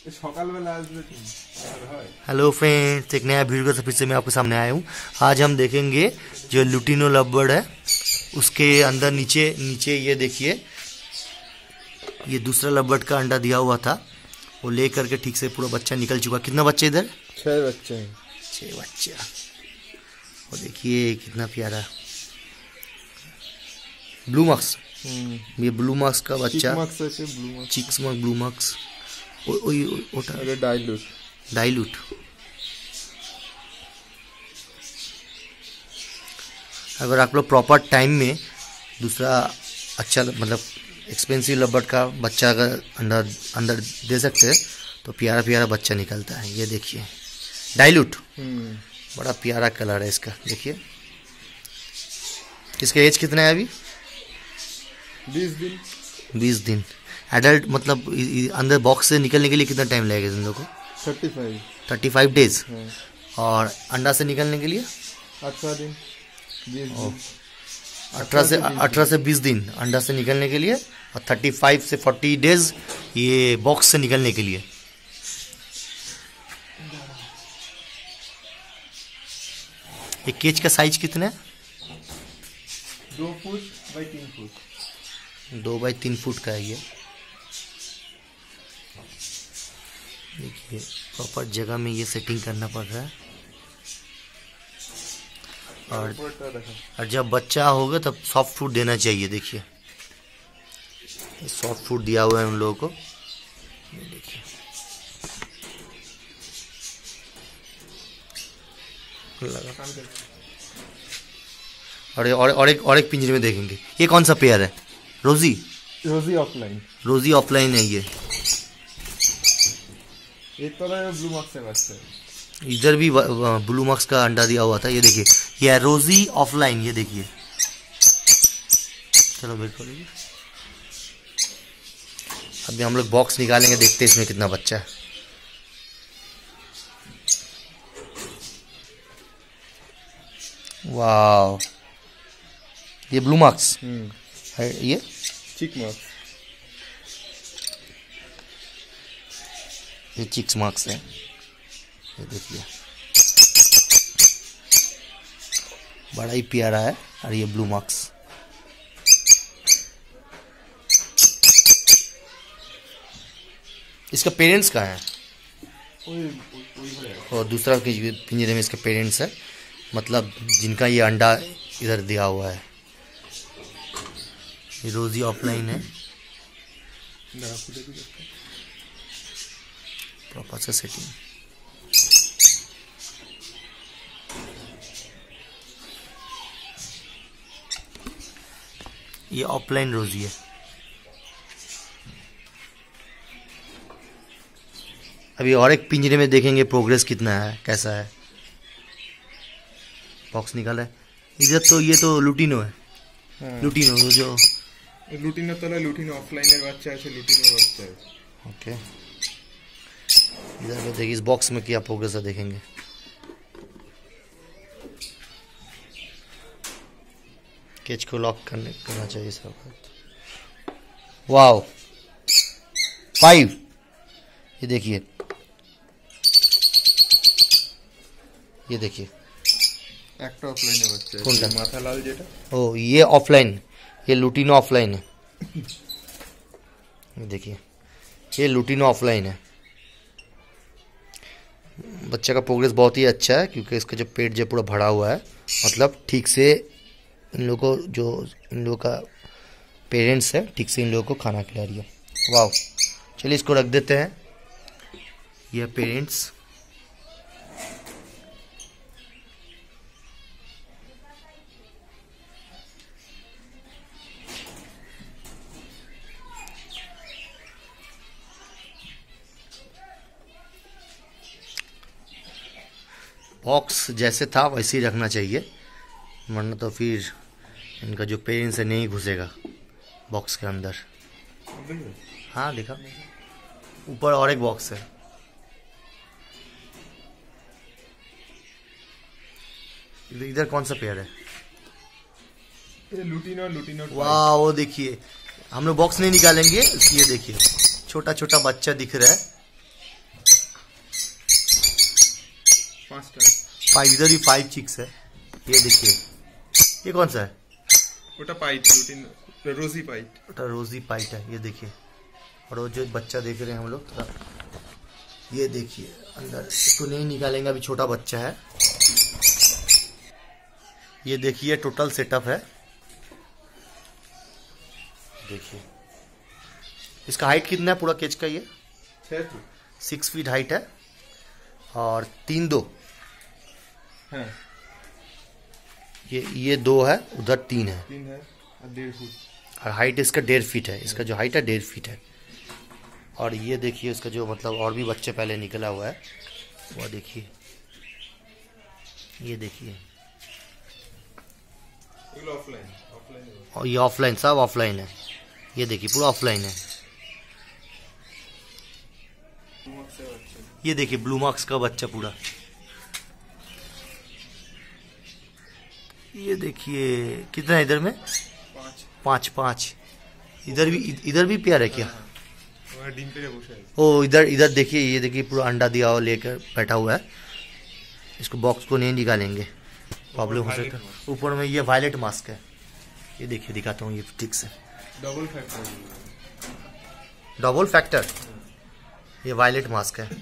Hello friends, एक नया video से फिर से मैं आपके सामने आया हूँ। आज हम देखेंगे जो लुटिनो लवबर्ड है उसके अंदर नीचे ये देखिए, ये दूसरा लवबर्ड का अंडा दिया हुआ था, वो ले करके ठीक से पूरा बच्चा निकल चुका। कितना बच्चे इधर? 6 बच्चे हैं। 6 बच्चे। और देखिए कितना प्यारा ब्लू मार्क्स, ये ब्लू मार्क्स का बच्चा, chicks marks, blue marks, dilute. अगर आप लोग प्रॉपर टाइम में दूसरा अच्छा मतलब एक्सपेंसिव लवबर्ड का बच्चा अगर अंदर दे सकते हैं तो प्यारा प्यारा बच्चा निकलता है। ये देखिए डाइल्यूट, बड़ा प्यारा कलर है इसका। देखिए इसका एज कितना है अभी? 20 दिन। एडल्ट मतलब अंदर बॉक्स से निकलने के लिए कितना टाइम लगेगा इन लोगों को? 35 डेज। और अंडा से निकलने के लिए 18 दिन। 18 से 20 दिन अंडा से निकलने के लिए, और 35 से 40 डेज ये बॉक्स से निकलने के लिए। ये केज का साइज कितना है? 2 foot by 3 foot. 2 by 3 foot का है ये। देखिए प्रॉपर जगह में ये सेटिंग करना पड़ रहा है। और जब बच्चा होगा तब सॉफ्ट फूड देना चाहिए। देखिए सॉफ्ट फूड दिया हुआ है उन लोगों को। ये देखिए और एक पिंजरे में देखेंगे। ये कौन सा पेयर है? रोजी ऑफलाइन है ये। तो ब्लू मार्क्स से बचता है। इधर भी ब्लू मार्क्स का अंडा दिया हुआ था। ये देखिए ये है रोजी ऑफलाइन। ये देखिए, चलो बिल्कुल। अभी हम लोग बॉक्स निकालेंगे, देखते हैं इसमें कितना बच्चा है। वाह, ये ब्लू मार्क्स है, ये चिक मार्क्स, ये चिक्स मार्क्स है। ये देखिए बड़ा ही प्यारा है। और ये ब्लू मार्क्स। इसका पेरेंट्स कहाँ है? और दूसरा पिंजरे में इसका पेरेंट्स है, मतलब जिनका ये अंडा इधर दिया हुआ है। ये रोजी ऑफलाइन है। प्रॉपर से सेटिंग। ये ऑफलाइन रोजी है। अभी और एक पिंजरे में देखेंगे प्रोग्रेस कितना है, कैसा है। बॉक्स निकाला है इधर। तो ये तो लुटिनो है। हाँ। लुटिनो जो लुटिनो ऑफलाइन बच्चा है, लुटिनो बच्चा है। ओके, इधर देखिए इस बॉक्स में क्या प्रोग्रेस है, देखेंगे। केज को लॉक करना चाहिए सब। वाओ 5। ये देखिए, ये देखिए একটা অফলাইনে বাচ্চা है। মাথা লাল যেটা, ओ ये ऑफलाइन, ये लुटिनो ऑफलाइन है। ये देखिए ये लुटिनो ऑफलाइन है। बच्चे का प्रोग्रेस बहुत ही अच्छा है, क्योंकि इसका जो पेट जो पूरा भरा हुआ है, मतलब ठीक से इन लोगों को, जो इन लोगों का पेरेंट्स है, ठीक से इन लोगों को खाना खिला रही है। वाह, चलिए इसको रख देते हैं। ये पेरेंट्स। बॉक्स जैसे था वैसे ही रखना चाहिए, वरना तो फिर इनका जो पेरेंट्स है नहीं घुसेगा बॉक्स के अंदर। हाँ देखा, ऊपर और एक बॉक्स है। इधर कौन सा पेयर है? लुटिनो। वाह, वो देखिए हम लोग बॉक्स नहीं निकालेंगे। ये देखिए छोटा छोटा बच्चा दिख रहा है। 5টা। 5, इधर भी 5 चिक्स है। ये देखिए, ये कौन सा है? ওটা পাইট, লুটিন रोजी पाइट। ओटा रोजी पाइट है, ये देखिए। और वो जो बच्चा देख रहे हैं हम लोग, थोड़ा ये देखिए अंदर, इसको नहीं निकालेंगे, अभी छोटा बच्चा है। ये देखिए टोटल सेटअप है, देखिए। इसका हाइट कितना है पूरा केज का? ये 6 फीट हाइट है और 3-2 है। ये 2 है, उधर 3 है 3 है और 1.5 फुट। और हाइट इसका 1.5 फीट है। इसका जो हाइट है 1.5 फीट है। और ये देखिए इसका जो मतलब और भी बच्चे पहले निकला हुआ है, वो देखिए, ये देखिए। और ये ऑफलाइन, सब ऑफलाइन है। ये देखिए पूरा ऑफलाइन है। ये देखिए ब्लू मार्क्स का बच्चा पूरा। ये देखिए कितना है इधर में? 5। इधर भी पेयर है क्या? ओ इधर देखिए, ये देखिए पूरा अंडा दिया हुआ लेकर बैठा हुआ है। इसको बॉक्स को नहीं निकालेंगे, प्रॉब्लम हो सकता है। ऊपर में ये वायलेट मास्क है, ये देखिए दिखाता हूँ, ये ठीक से डबल फैक्टर, ये वायलेट मास्क है।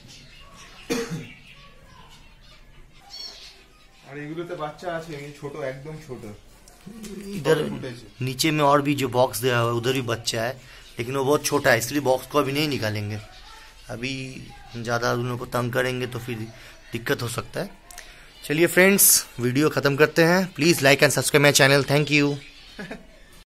और এগুলোতে বাচ্চা আছে, এই ছোট, একদম ছোট। इधर नीचे में और भी जो बॉक्स दिया हुआ है उधर भी बच्चा है, लेकिन वो बहुत छोटा है, इसलिए बॉक्स को अभी नहीं निकालेंगे। अभी ज़्यादा उन लोगों को तंग करेंगे तो फिर दिक्कत हो सकता है। चलिए फ्रेंड्स, वीडियो ख़त्म करते हैं। Please like and subscribe my channel. Thank you.